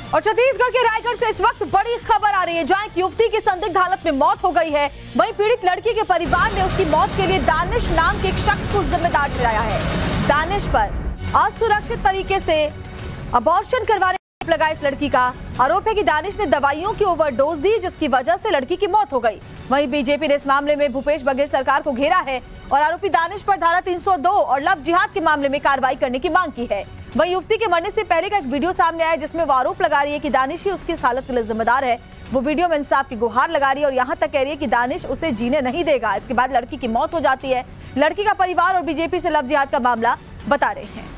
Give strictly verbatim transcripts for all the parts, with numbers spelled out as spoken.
और छत्तीसगढ़ के रायगढ़ से इस वक्त बड़ी खबर आ रही है, जहां एक युवती की संदिग्ध हालत में मौत हो गई है। वहीं पीड़ित लड़की के परिवार ने उसकी मौत के लिए दानिश नाम के एक शख्स को जिम्मेदार ठहराया है। दानिश पर असुरक्षित तरीके से अबॉर्शन करवाने लगा इस लड़की का आरोप है कि दानिश ने दवाइयों की ओवरडोज दी, जिसकी वजह से लड़की की मौत हो गई। वहीं बीजेपी ने इस मामले में भूपेश बघेल सरकार को घेरा है और आरोपी दानिश पर धारा तीन सौ दो और लव जिहाद के मामले में कार्रवाई करने की मांग की है। वहीं युवती के मरने से पहले का एक वीडियो सामने आया, जिसमें वो आरोप लगा रही है कि दानिश ही उसकी इस हालत के लिए जिम्मेदार है। वो वीडियो में इंसाफ की गुहार लगा रही है और यहाँ तक कह रही है कि दानिश उसे जीने नहीं देगा। इसके बाद लड़की की मौत हो जाती है। लड़की का परिवार और बीजेपी से लव जिहाद का मामला बता रहे हैं।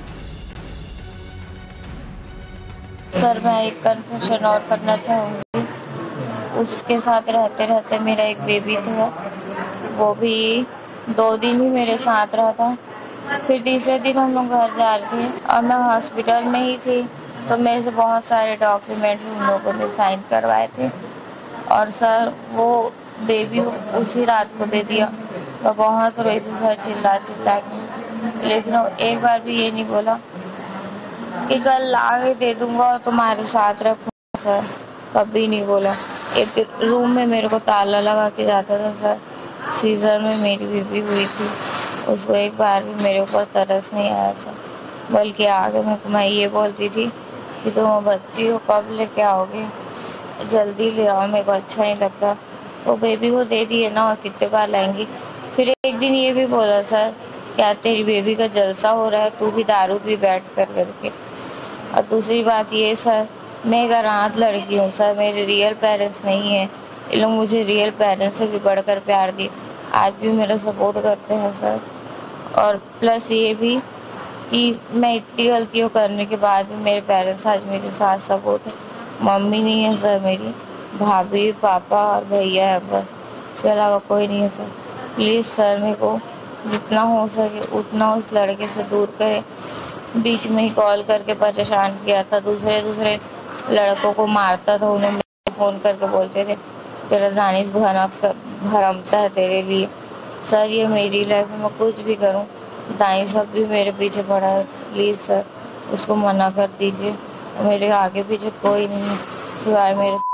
सर, मैं एक कन्फेशन और करना चाहूँगी। उसके साथ रहते रहते मेरा एक बेबी था, वो भी दो दिन ही मेरे साथ रहा था। फिर तीसरे दिन हम लोग घर जा रहे थे और मैं हॉस्पिटल में ही थी, तो मेरे से बहुत सारे डॉक्यूमेंट्स उन लोगों ने साइन करवाए थे। और सर, वो बेबी उसी रात को दे दिया। तो बहुत रोई थी सर, चिल्ला चिल्ला के, लेकिन वो एक बार भी ये नहीं बोला कि कल ला के दे दूंगा और तुम्हारे साथ रखूंगा। सर, कभी नहीं बोला। एक रूम में मेरे को ताला लगा के जाता था सर। सीजर में मेरी बेबी हुई थी, उसको एक बार भी मेरे ऊपर तरस नहीं आया सर, बल्कि आगे मैं मैं ये बोलती थी कि तुम बच्ची हो, कब लेके आओगे, जल्दी ले आओ, मेरे को अच्छा नहीं लगता। तो बेबी को दे दिए ना, और कितने बार लाएंगी। फिर एक दिन ये भी बोला सर, क्या तेरी बेबी का जलसा हो रहा है, तू भी दारू भी बैठ कर करके। और दूसरी बात ये सर, मैं एक अनाथ लड़की हूँ सर, मेरे रियल पेरेंट्स नहीं है। ये लोग मुझे रियल पेरेंट्स से भी बढ़कर प्यार दिए, आज भी मेरा सपोर्ट करते हैं सर। और प्लस ये भी कि मैं इतनी गलतियों करने के बाद भी मेरे पेरेंट्स आज मेरे साथ सपोर्ट है। मम्मी नहीं है सर, मेरी भाभी, पापा और भैया है बस, इसके अलावा कोई नहीं है सर। प्लीज़ सर, मेरे को जितना हो सके उतना उस लड़के से दूर करें। बीच में ही कॉल करके परेशान किया था, दूसरे दूसरे लड़कों को मारता था, उन्हें फ़ोन करके बोलते थे तेरा दानिश भरमता है तेरे लिए। सर, ये मेरी लाइफ में मैं कुछ भी करूं, दानिश सब भी मेरे पीछे पड़ा है। प्लीज़ सर, उसको मना कर दीजिए। मेरे आगे पीछे कोई नहीं सिवाय मेरे